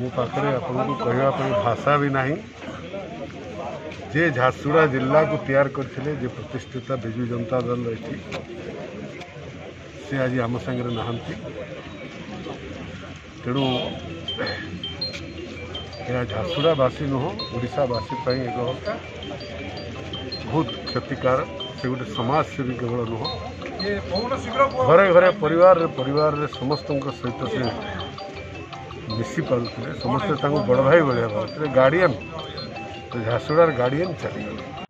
मो पाखे आपको कहवाई भाषा भी नहीं जे झारसुगुड़ा जिला को तैयार करथिले जे प्रतिष्ठित बिजु जनता दल रही से आज आम संगे नहांती तेणु यह झारसुगुड़ावासी नुह ओडावासी एक बहुत क्षतिकारक से गोटे समाजसेवी केवल नुह घरे घरे परिवार समस्त सहित से मिसी पारे समस्ते बड़ भाई भाया भावते गार्डियन तो झारसुगुड़ार गार्डियन चली